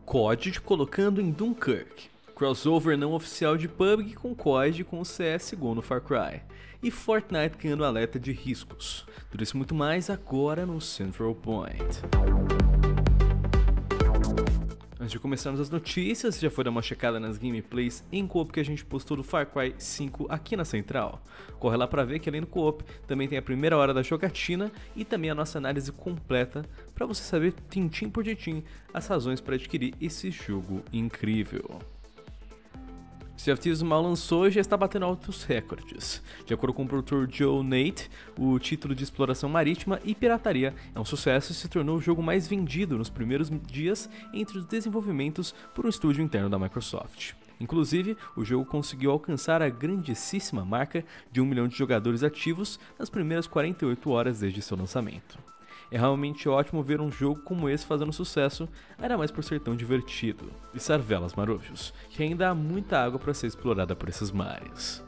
COD colocando em Dunkirk, crossover não oficial de PUBG com COD com o CSGO no Far Cry, e Fortnite ganhando alerta de riscos. Tudo isso e muito mais agora no Central Point. Antes de começarmos as notícias, já foi dar uma checada nas gameplays em co-op que a gente postou do Far Cry 5 aqui na Central? Corre lá pra ver que além do co-op, também tem a primeira hora da jogatina e também a nossa análise completa para você saber tintim por tintim as razões para adquirir esse jogo incrível. Sea of Thieves mal lançou e já está batendo altos recordes. De acordo com o produtor Joe Nate, o título de exploração marítima e pirataria é um sucesso e se tornou o jogo mais vendido nos primeiros dias entre os desenvolvimentos por um estúdio interno da Microsoft. Inclusive, o jogo conseguiu alcançar a grandíssima marca de 1 milhão de jogadores ativos nas primeiras 48 horas desde seu lançamento. É realmente ótimo ver um jogo como esse fazendo sucesso, ainda mais por ser tão divertido. E sarvelas marujos, que ainda há muita água para ser explorada por esses mares.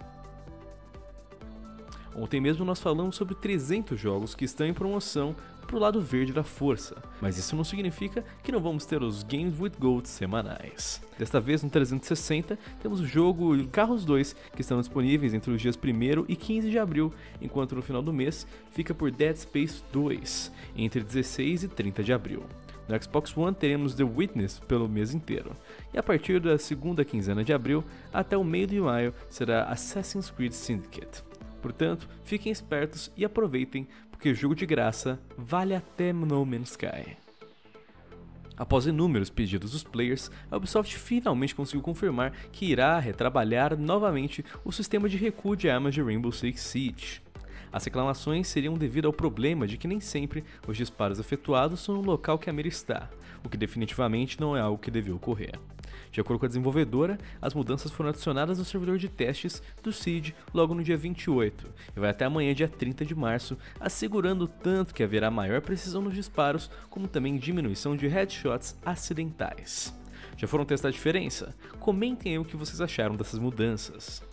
Ontem mesmo nós falamos sobre 300 jogos que estão em promoção pro lado verde da força, mas isso não significa que não vamos ter os Games with Gold semanais. Desta vez no 360 temos o jogo Carros 2 que estão disponíveis entre os dias 1º e 15 de abril, enquanto no final do mês fica por Dead Space 2, entre 16 e 30 de abril. No Xbox One teremos The Witness pelo mês inteiro, e a partir da segunda quinzena de abril até o meio de maio será Assassin's Creed Syndicate. Portanto, fiquem espertos e aproveitem, porque o jogo de graça vale até No Man's Sky. Após inúmeros pedidos dos players, a Ubisoft finalmente conseguiu confirmar que irá retrabalhar novamente o sistema de recuo de armas de Rainbow Six Siege. As reclamações seriam devido ao problema de que nem sempre os disparos efetuados são no local que a mira está, o que definitivamente não é algo que devia ocorrer. De acordo com a desenvolvedora, as mudanças foram adicionadas no servidor de testes do Siege logo no dia 28 e vai até amanhã, dia 30 de março, assegurando tanto que haverá maior precisão nos disparos, como também diminuição de headshots acidentais. Já foram testar a diferença? Comentem aí o que vocês acharam dessas mudanças.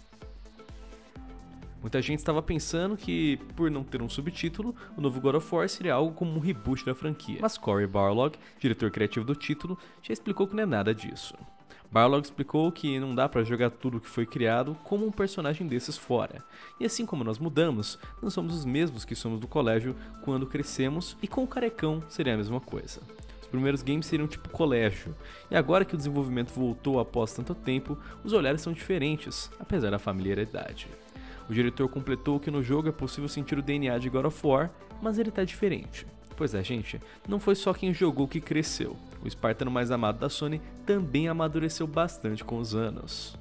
Muita gente estava pensando que, por não ter um subtítulo, o novo God of War seria algo como um reboot da franquia. Mas Cory Barlog, diretor criativo do título, já explicou que não é nada disso. Barlog explicou que não dá pra jogar tudo que foi criado como um personagem desses fora. E assim como nós mudamos, não somos os mesmos que somos do colégio quando crescemos, e com o carecão seria a mesma coisa. Os primeiros games seriam tipo colégio, e agora que o desenvolvimento voltou após tanto tempo, os olhares são diferentes, apesar da familiaridade. O diretor completou que no jogo é possível sentir o DNA de God of War, mas ele tá diferente. Pois é, gente, não foi só quem jogou que cresceu. O espartano mais amado da Sony também amadureceu bastante com os anos.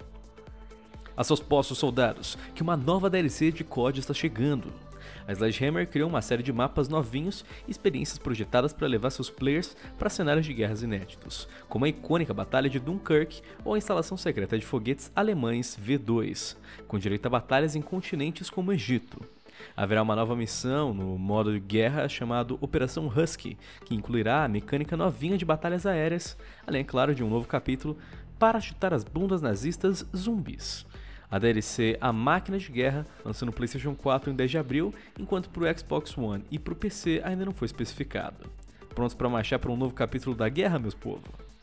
A seus postos, soldados, que uma nova DLC de COD está chegando. A Sledgehammer criou uma série de mapas novinhos e experiências projetadas para levar seus players para cenários de guerras inéditos, como a icônica Batalha de Dunkirk ou a instalação secreta de foguetes alemães V2, com direito a batalhas em continentes como o Egito. Haverá uma nova missão no modo de guerra chamado Operação Husky, que incluirá a mecânica novinha de batalhas aéreas, além, é claro, de um novo capítulo para chutar as bundas nazistas zumbis. A DLC A Máquina de Guerra lançou no PlayStation 4 em 10 de abril, enquanto para o Xbox One e para o PC ainda não foi especificado. Prontos para marchar para um novo capítulo da guerra, meus povo?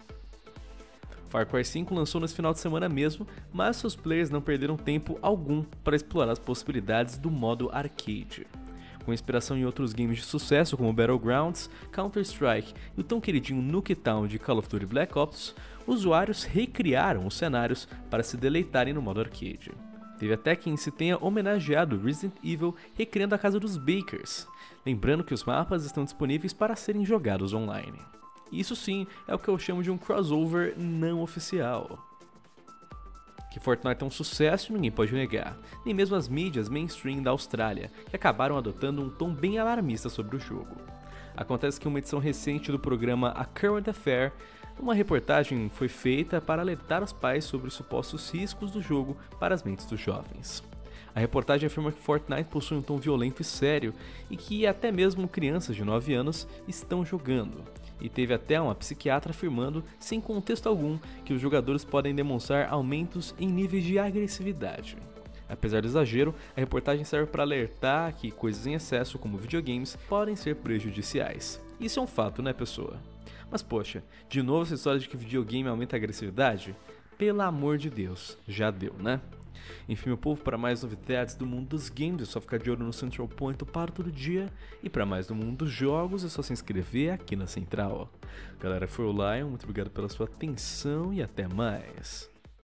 Far Cry 5 lançou nesse final de semana mesmo, mas seus players não perderam tempo algum para explorar as possibilidades do modo arcade. Com inspiração em outros games de sucesso como Battlegrounds, Counter-Strike e o tão queridinho Nuketown de Call of Duty Black Ops, usuários recriaram os cenários para se deleitarem no modo arcade. Teve até quem se tenha homenageado Resident Evil recriando a casa dos Bakers, lembrando que os mapas estão disponíveis para serem jogados online. Isso sim é o que eu chamo de um crossover não oficial. Que Fortnite é um sucesso ninguém pode negar, nem mesmo as mídias mainstream da Austrália, que acabaram adotando um tom bem alarmista sobre o jogo. Acontece que uma edição recente do programa A Current Affair, uma reportagem foi feita para alertar os pais sobre os supostos riscos do jogo para as mentes dos jovens. A reportagem afirma que Fortnite possui um tom violento e sério, e que até mesmo crianças de 9 anos estão jogando. E teve até uma psiquiatra afirmando, sem contexto algum, que os jogadores podem demonstrar aumentos em níveis de agressividade. Apesar do exagero, a reportagem serve para alertar que coisas em excesso, como videogames, podem ser prejudiciais. Isso é um fato, né, pessoa? Mas poxa, de novo essa história de que videogame aumenta a agressividade? Pelo amor de Deus, já deu, né? Enfim, meu povo, para mais novidades do mundo dos games é só ficar de olho no Central Point, eu paro todo dia. E para mais do mundo dos jogos é só se inscrever aqui na Central. Galera, foi o Lion, muito obrigado pela sua atenção e até mais.